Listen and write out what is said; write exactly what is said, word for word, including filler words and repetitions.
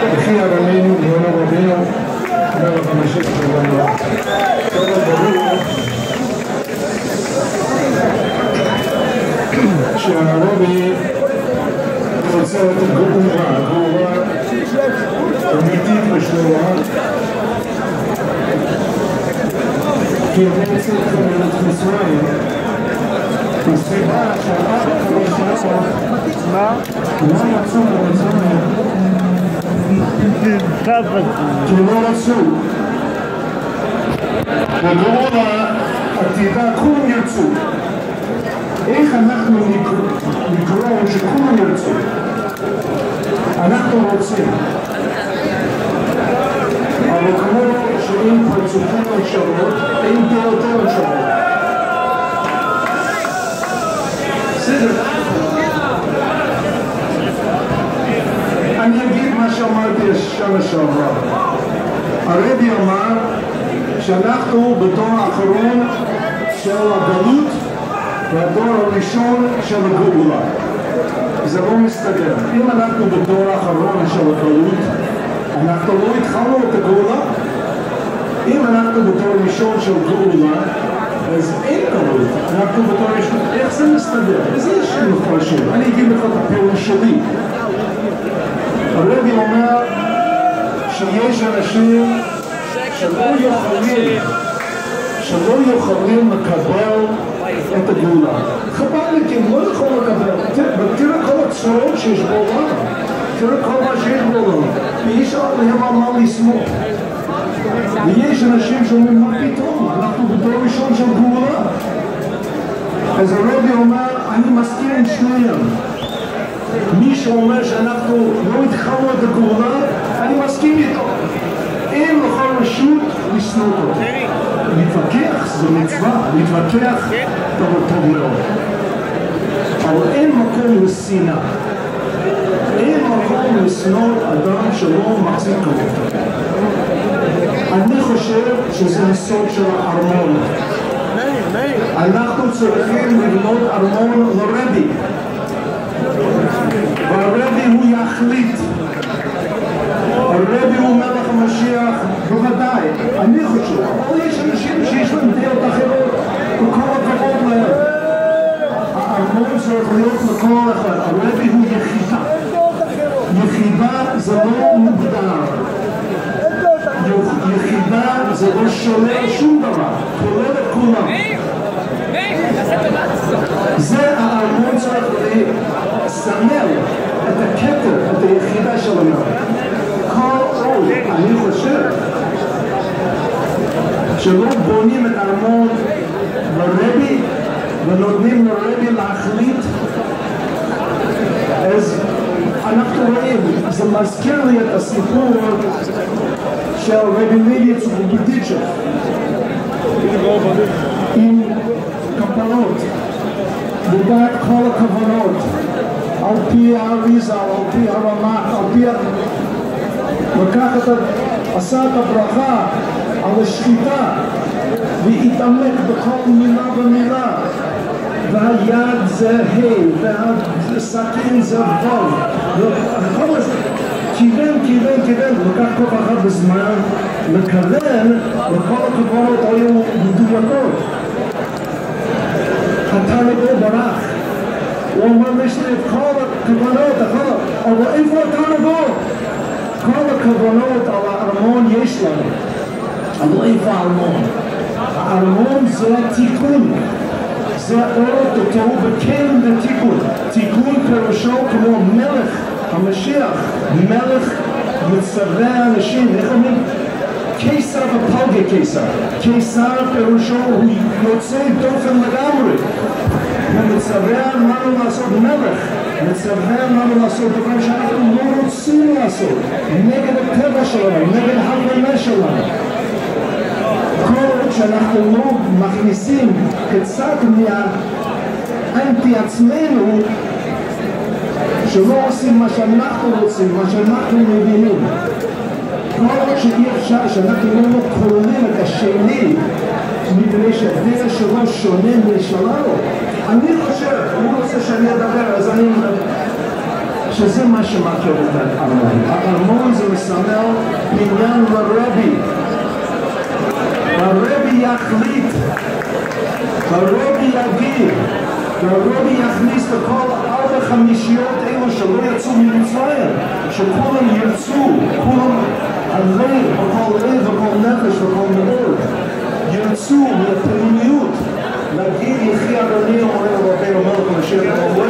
וכי הרמינו ועולה רבינו מלך המשיח שלנו. כל הדברים שהרבי רוצה את גאולה, גאולה אמיתית ושלמה, כי הוא רוצה את מצרים, הסיבה שהרב חמש שעות לא יצאו במצרים כי לא רצו וגאולה עתידה כולם ירצו. איך אנחנו נקרוא שכולם ירצו? אנחנו רוצים, אבל כמו שאין פרצופים שוות, אין דעותיהם שוות. בסדר. אני אגיד מה שאמרתי השנה שעברה. הרבי אמר שאנחנו בדור האחרון של הגלות והדור הראשון של הגאולה. זה לא מסתדר. אם אנחנו בדור האחרון של הגלות, אנחנו לא התחלנו את הגאולה. אם אנחנו בדור ראשון של גאולה, אז אין גלות. אנחנו בדור ראשון. איך זה מסתדר? איזה יש מפרשים? אני אגיד לך את הפירוש שלי. הרבי אומר שיש אנשים שלא יכולים, שלא יכולים לקבל את הגאולה. חב"דניקים לא יכולים לקבל. תראה כל הצורות שיש בעולם. תראה כל מה שיש בעולם. ואי אפשר להם על מה לסמוך. ויש אנשים שאומרים, מה פתאום? אנחנו בדור ראשון של גאולה. אז הרבי אומר, אני מסכים עם שניהם. מי שאומר שאנחנו לא התחלנו את הגאולה, אני מסכים איתו. אין לכל רשות לשנוא אותו. להתווכח זה מצווה, להתווכח טוב טוב מאוד. אבל אין מקום לשנאה. אין מקום לשנוא אדם שלא מחזיק כמותו. אני חושב שזה הסוד של הארמון. אנחנו צריכים לבנות ארמון לרבי. והרבי הוא יחליט. הרבי הוא מלך המשיח, בוודאי, אני חושב. אבל יש אנשים שיש להם דעות אחרות, וכל הכבוד להם. הארמון צריך להיות לכל אחד. הרבי הוא יחידה. יחידה זה לא מוגדר. יחידה זה לא שולל שום דבר, כולל את כולם. זה הארמון צריך לסמל את הכתר, את היחידה שלנו. כל עוד אני חושב שלא בונים את הארמון לרבי ונותנים לרבי להחליט, אז אנחנו רואים, זה מזכיר לי את הסיפור של רבי מיליץ ובודיצ'ה עם קפלות, לדעת כל הכוונות, על פי האריזה, על פי הרמה, על פי... לקח את ה... עשה את הברכה על השחיטה והתעמק בכל מילה ומילה, והיד זה ה' והסכין זה ו' וכל הזה כיוון, כיוון, כיוון, לקח כל אחד בזמן לכוון וכל הכוונות היו מדויקות. התרנגול ברח, הוא אומר יש לי את כל הכוונות, אבל איפה התרנגול? כל הכוונות על הארמון יש לנו, אבל איפה הארמון? הארמון זה תיקון, זה אור אותו בכן ותיקון. תיקון פירושו כמו מלך המשיח, מלך מצווה אנשים, איך אומרים? קיסר ופלגי קיסר. קיסר פירושו הוא יוצא דופן לגמרי. הוא מצווה לנו לעשות מלך, מצווה לנו לעשות דבר שאנחנו לא רוצים לעשות, נגד הטבע שלנו, נגד ההבנה שלנו. כל עוד שאנחנו לא מכניסים קצת מהאנטי עצמנו, שלא עושים מה שאנחנו רוצים, מה שאנחנו מבינים. כל עוד שאי אפשר שאנחנו לא כוללים את השני, מפני שהדרך שלו שונה משלנו. אני חושב, הוא רוצה שאני אדבר, אז אני... שזה מה שמעכב את הארמון. הארמון זה שלנו לרבי. הרבי יחליט, הרבי יגיד, והרבי יכניס לכל ארבע חמישיות אלו שלא יצאו ממצרים, שכולם ירצו, כולם הלב, וכל לב, וכל נפש, וכל מאוד, ירצו מהפעילויות, להגיד יחי אדוני אומר לרבי המלך המשיח,